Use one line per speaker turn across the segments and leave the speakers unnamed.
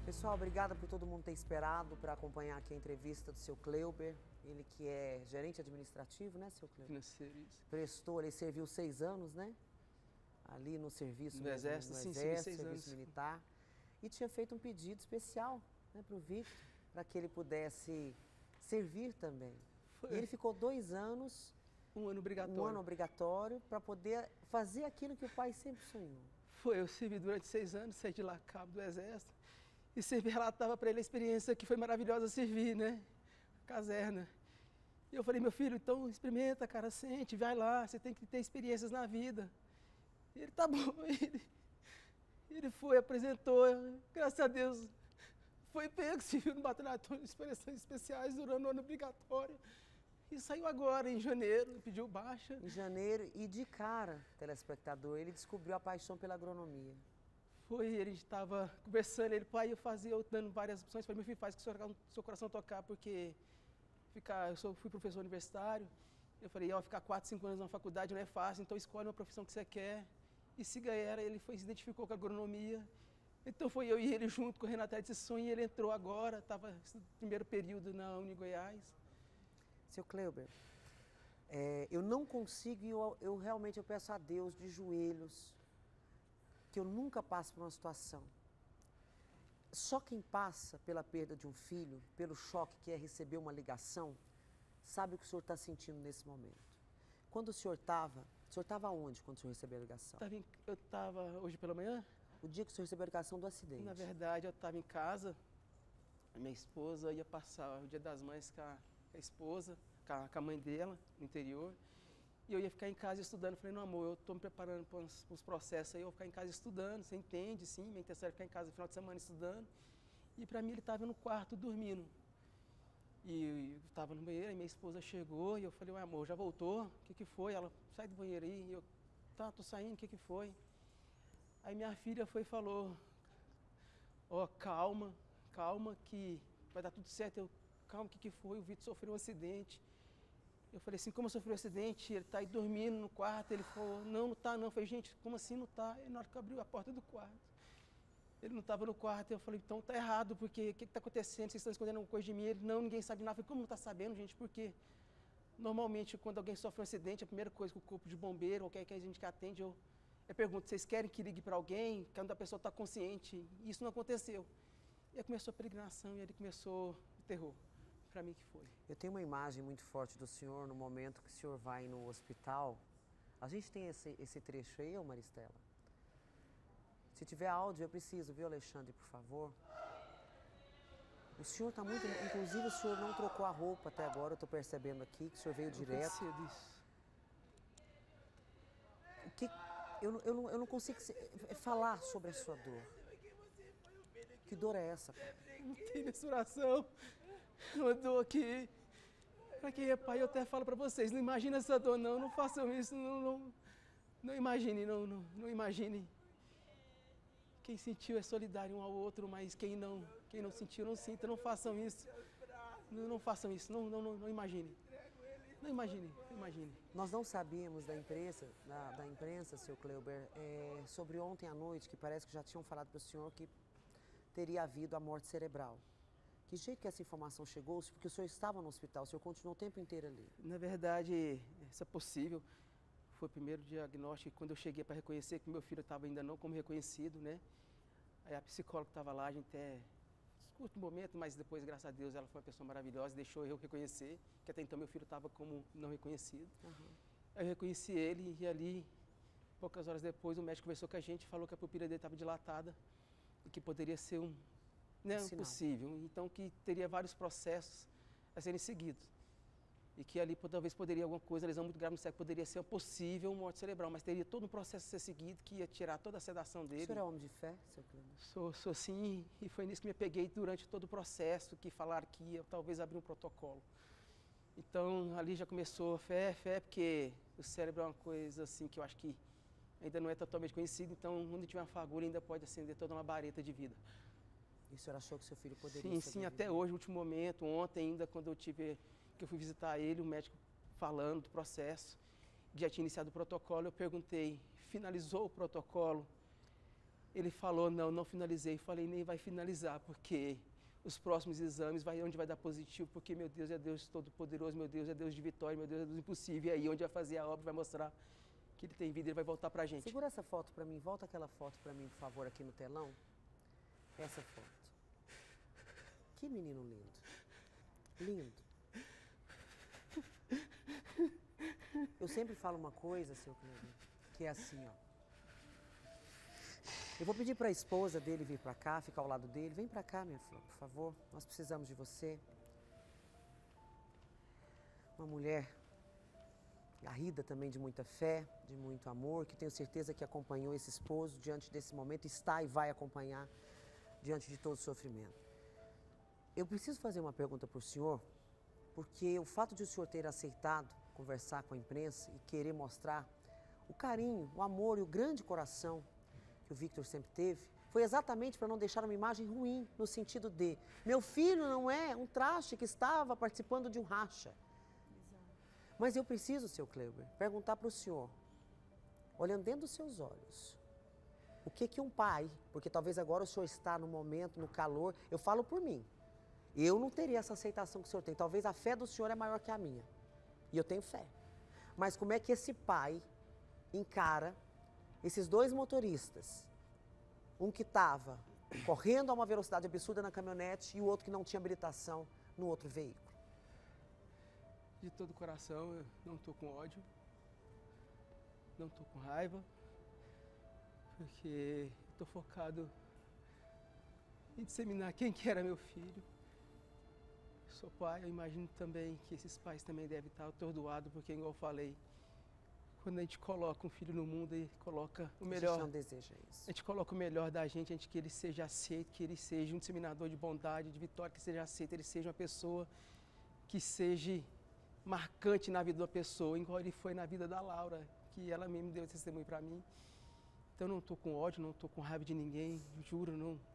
Pessoal, obrigada por todo mundo ter esperado para acompanhar aqui a entrevista do seu Cleuber. Ele que é gerente administrativo, né, seu Cleuber?
Financeiro, isso.
Prestou, ele serviu 6 anos, né? Ali no serviço
No
mesmo,
Exército,
no
sim,
Exército,
6
serviço
anos.
militar. E tinha feito um pedido especial, né, para o Victor, para que ele pudesse servir também. E ele ficou 2 anos,
Um ano obrigatório.
um ano obrigatório, para poder fazer aquilo que o pai sempre sonhou.
Eu servi durante 6 anos, saí de lá cabo do Exército. E sempre relatava para ele a experiência que foi maravilhosa servir, né? Caserna. E eu falei, meu filho, então experimenta, cara, sente, vai lá, você tem que ter experiências na vida. E ele, tá bom. Ele foi, apresentou, graças a Deus, foi pego, serviu no batalhão de operações especiais durante o ano obrigatório. E saiu agora, em janeiro, pediu baixa.
Em janeiro, e de cara, telespectador, ele descobriu a paixão pela agronomia.
Ele estava conversando, ele, pai, eu dando várias opções, falei, meu filho, faz o que o seu coração tocar, porque fui professor universitário, eu falei, ficar 4, 5 anos na faculdade não é fácil, então escolhe uma profissão que você quer, e siga ela. Ele se identificou com a agronomia, então foi eu e ele junto, correndo atrás desse sonho, e ele entrou agora, estava no primeiro período na Uni Goiás.
Seu Cleuber, eu não consigo, e eu realmente peço a Deus de joelhos, que eu nunca passe por uma situação. Só quem passa pela perda de um filho, pelo choque que é receber uma ligação, sabe o que o senhor está sentindo nesse momento. Quando o senhor estava onde quando o senhor recebeu a ligação?
Eu estava hoje pela manhã?
O dia que o senhor recebeu a ligação do acidente.
Na verdade, eu estava em casa, minha esposa ia passar o Dia das Mães com a esposa, com a mãe dela, no interior. E eu ia ficar em casa estudando. Falei, não, amor, eu estou me preparando para uns processos aí, eu vou ficar em casa estudando, você entende, sim, minha intenção era ficar em casa no final de semana estudando. E para mim ele estava no quarto dormindo. E eu estava no banheiro, aí minha esposa chegou e eu falei, ué, amor, já voltou? O que foi? Ela, sai do banheiro aí. E eu, tá, tô saindo, o que foi? Aí minha filha foi e falou, calma, calma que vai dar tudo certo. Eu, calma, o que foi? O Vitor sofreu um acidente. Eu falei assim, como eu sofri um acidente, ele está aí dormindo no quarto. Ele falou, não está não. Eu falei, gente, como assim não está? E na hora que eu abri a porta do quarto, ele não estava no quarto. Eu falei, então está errado, porque o que está acontecendo? Vocês estão escondendo alguma coisa de mim? Ele, não, ninguém sabe nada. Eu falei, como não está sabendo, gente? Porque normalmente quando alguém sofre um acidente, a primeira coisa que o corpo de bombeiro ou qualquer gente que atende, eu pergunto, vocês querem que ligue para alguém? Quando a pessoa está consciente. E isso não aconteceu. E aí começou a peregrinação e ele começou o terror. Para mim que foi.
Eu tenho uma imagem muito forte do senhor no momento que o senhor vai no hospital. A gente tem esse trecho aí, Maristela? Se tiver áudio, eu preciso, viu, Alexandre, por favor? O senhor está muito... Inclusive, o senhor não trocou a roupa até agora, eu estou percebendo aqui, que o senhor veio direto.
Cedo isso.
Eu não consigo falar sobre a sua dor. Que dor é essa, pai?
Não tem mensuração. Uma dor que, para quem é pai, eu até falo para vocês, não imagine essa dor não, não façam isso, não imagine, não imagine. Quem sentiu é solidário um ao outro, mas quem não sentiu, não sinta, não façam isso. Não façam isso, não imagine. Não imagine, não imagine.
Nós não sabíamos da imprensa, seu Cleuber, sobre ontem à noite, que parece que já tinham falado para o senhor que teria havido a morte cerebral. Que jeito que essa informação chegou? Porque o senhor estava no hospital, o senhor continuou o tempo inteiro ali.
Na verdade, isso é possível. Foi o primeiro diagnóstico, quando eu cheguei para reconhecer que meu filho estava ainda não como reconhecido, né? Aí a psicóloga estava lá, a gente até curto momento, mas depois, graças a Deus, ela foi uma pessoa maravilhosa, deixou eu reconhecer, que até então meu filho estava como não reconhecido. Uhum. Aí eu reconheci ele e ali, poucas horas depois, o médico conversou com a gente, falou que a pupila dele estava dilatada e que poderia ser impossível, então que teria vários processos a serem seguidos. E que ali talvez poderia alguma coisa, lesão muito grave no cérebro, poderia ser possível morte cerebral, mas teria todo um processo a ser seguido que ia tirar toda a sedação dele.
O senhor é homem de fé, seu Cleuber?
Sou sim, e foi nisso que me peguei durante todo o processo, que falaram que ia talvez abrir um protocolo. Então ali já começou fé, porque o cérebro é uma coisa assim que eu acho que ainda não é totalmente conhecido, então onde tiver uma fagulha ainda pode acender toda uma vareta de vida.
E o senhor achou que seu filho poderia sobreviver?
Sim, até hoje, no último momento, ontem ainda, quando eu fui visitar ele, o médico falando do processo, já tinha iniciado o protocolo, eu perguntei, finalizou o protocolo? ele falou, não finalizei. Falei, nem vai finalizar, porque os próximos exames, onde vai dar positivo, porque meu Deus é Deus Todo-Poderoso, meu Deus é Deus de vitória, meu Deus é Deus impossível. E aí, onde vai fazer a obra, vai mostrar que ele tem vida, ele vai voltar pra gente.
Segura essa foto pra mim, volta aquela foto pra mim, por favor, aqui no telão. Essa foto. Que menino lindo. Lindo. Eu sempre falo uma coisa, Sr. Cleber, que é assim, ó. Eu vou pedir para a esposa dele vir para cá, ficar ao lado dele. Vem para cá, minha flor, por favor. Nós precisamos de você. Uma mulher garrida também de muita fé, de muito amor, que tenho certeza que acompanhou esse esposo diante desse momento, está e vai acompanhar diante de todo o sofrimento. Eu preciso fazer uma pergunta para o senhor, porque o fato de o senhor ter aceitado conversar com a imprensa e querer mostrar o carinho, o amor e o grande coração que o Victor sempre teve, foi exatamente para não deixar uma imagem ruim, no sentido de, meu filho não é um traste que estava participando de um racha. Exato. Mas eu preciso, Sr. Cleber, perguntar para o senhor, olhando dentro dos seus olhos, o que um pai, porque talvez agora o senhor está no momento, no calor, eu falo por mim, eu não teria essa aceitação que o senhor tem, talvez a fé do senhor é maior que a minha, e eu tenho fé. Mas como é que esse pai encara esses dois motoristas, um que estava correndo a uma velocidade absurda na caminhonete e o outro que não tinha habilitação no outro veículo?
De todo o coração, eu não estou com ódio, não estou com raiva, porque estou focado em disseminar quem que era meu filho. Sou pai, eu imagino também que esses pais também devem estar atordoados, porque, igual eu falei, quando a gente coloca um filho no mundo e coloca o melhor.
A gente não deseja isso.
A gente coloca o melhor da gente, a gente que ele seja aceito, que ele seja um disseminador de bondade, de vitória, que seja aceito, ele seja uma pessoa que seja marcante na vida da pessoa, igual ele foi na vida da Laura, que ela mesmo deu testemunho para mim. Então, não estou com ódio, não estou com raiva de ninguém, juro,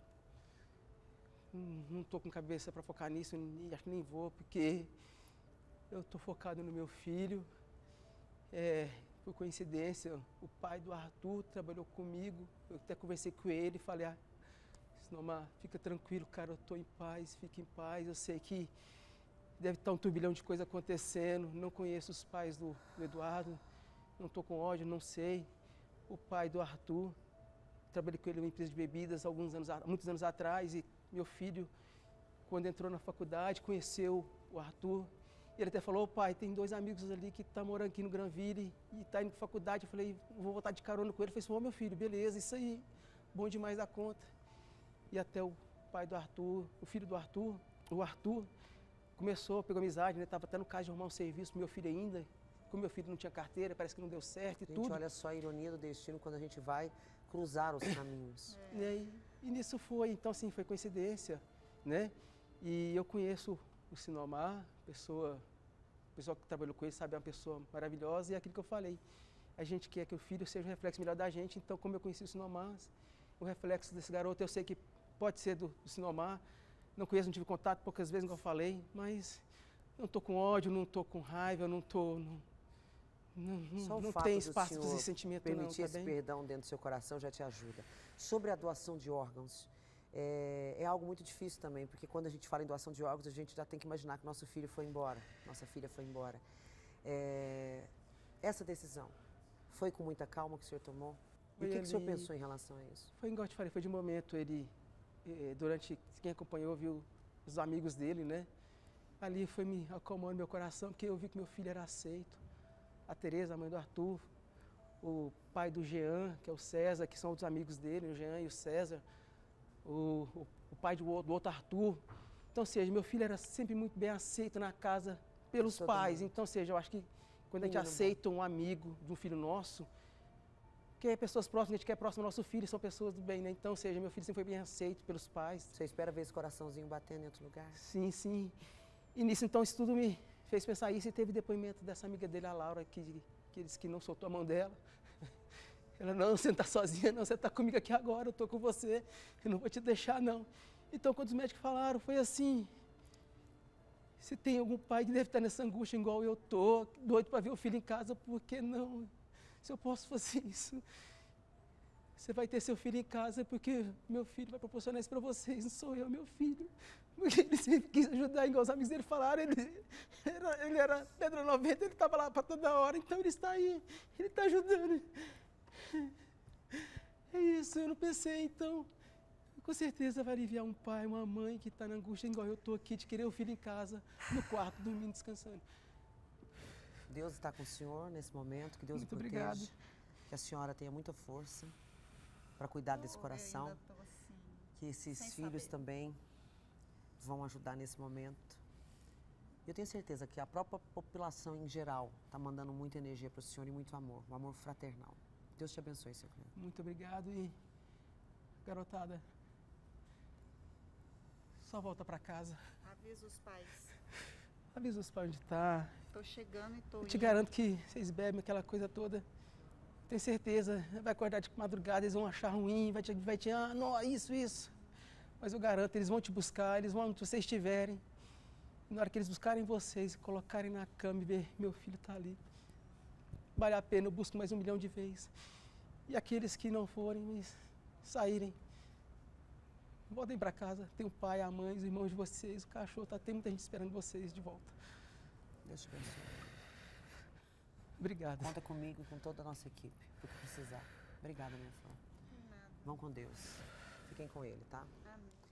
não estou com cabeça para focar nisso, e acho que nem vou, porque eu estou focado no meu filho. Por coincidência, o pai do Arthur trabalhou comigo, eu até conversei com ele e falei, Sinomar, fica tranquilo, cara, eu estou em paz, fica em paz, eu sei que deve estar um turbilhão de coisas acontecendo, não conheço os pais do Eduardo, não estou com ódio, não sei. O pai do Arthur, trabalhei com ele em uma empresa de bebidas muitos anos atrás, e meu filho, quando entrou na faculdade, conheceu o Arthur. Ele até falou, pai, tem 2 amigos ali que estão morando aqui no Granville e estão indo para faculdade. Eu falei, vou voltar de carona com ele. Ele falou, meu filho, beleza, isso aí, bom demais da conta. E até o pai do Arthur, o filho do Arthur, o Arthur, pegou amizade, né? Estava até no caso de arrumar um serviço pro meu filho ainda. Como meu filho não tinha carteira, parece que não deu certo e
gente,
tudo.
Olha só a ironia do destino quando a gente vai cruzar os caminhos.
E nisso foi, então assim, foi coincidência, né? E eu conheço o Sinomar, o pessoal que trabalhou com ele sabe, é uma pessoa maravilhosa, e é aquilo que eu falei. A gente quer que o filho seja um reflexo melhor da gente, então como eu conheci o Sinomar, o reflexo desse garoto eu sei que pode ser do Sinomar. Não conheço, não tive contato poucas vezes, como eu falei, mas não estou com ódio, não estou com raiva, não tem espaço para esse sentimento.
Permitir esse perdão dentro do seu coração já te ajuda. Sobre a doação de órgãos, é algo muito difícil também, porque quando a gente fala em doação de órgãos, a gente já tem que imaginar que nosso filho foi embora, nossa filha foi embora. Essa decisão, foi com muita calma que o senhor tomou? E o que o senhor pensou em relação a isso?
Foi igual eu te falei, foi de momento, quem acompanhou, viu os amigos dele, né? Ali foi me acalmando meu coração, porque eu vi que meu filho era aceito. A Tereza, a mãe do Arthur, o pai do Jean, que é o César, que são outros amigos dele, o Jean e o César, o pai do outro Arthur. Então, ou seja, meu filho era sempre muito bem aceito na casa pelos pais. Então, ou seja, eu acho que quando a gente aceita um amigo de um filho nosso, que é pessoas próximas, a gente quer próximo ao nosso filho, são pessoas do bem, né? Então, ou seja, meu filho sempre foi bem aceito pelos pais.
Você espera ver esse coraçãozinho batendo em outro lugar?
Sim, sim. E nisso, então, isso tudo me fez pensar isso, e teve depoimento dessa amiga dele, a Laura, que disse que não soltou a mão dela. Ela, não, você não está sozinha, não, você está comigo aqui agora, eu estou com você, eu não vou te deixar, não. Então, quando os médicos falaram, foi assim, se tem algum pai que deve estar nessa angústia igual eu estou, doido para ver o filho em casa, por que não? Se eu posso fazer isso, você vai ter seu filho em casa porque meu filho vai proporcionar isso para vocês, não sou eu, meu filho. Porque ele sempre quis ajudar, igual os amigos dele falaram, ele era pedra 90, ele estava lá para toda hora, então ele está aí, ele está ajudando. É isso, eu não pensei, então, com certeza vai aliviar um pai, uma mãe que está na angústia, igual eu estou aqui, de querer o filho em casa, no quarto, dormindo, descansando.
Deus está com o senhor nesse momento, que Deus
Muito
o proteja,
obrigado.
que a senhora tenha muita força para cuidar desse coração,
Eu ainda tô assim,
que esses
sem
filhos
saber.
também vão ajudar nesse momento. Eu tenho certeza que a própria população em geral está mandando muita energia para o senhor e muito amor, um amor fraternal. Deus te abençoe, seu Cleber.
Muito obrigado e, garotada, só volta para casa.
Avisa os pais.
Avisa os pais onde está.
Tô chegando e tô
Eu te
indo.
garanto que vocês bebem aquela coisa toda. Tenho certeza, vai acordar de madrugada, eles vão achar ruim, vai te não, isso. Mas eu garanto, eles vão te buscar, eles vão onde vocês estiverem. E na hora que eles buscarem vocês, colocarem na cama e ver, meu filho está ali. Vale a pena, eu busco mais 1 milhão de vezes. E aqueles que não forem, mas saírem, voltem para casa. Tem o pai, a mãe, os irmãos de vocês, o cachorro, tem muita gente esperando vocês de volta.
Deus te abençoe.
Obrigado.
Conta comigo e com toda a nossa equipe, o que precisar. Obrigada, minha flor.
Nada.
Vão com Deus. Fiquem com ele, tá?
Amém.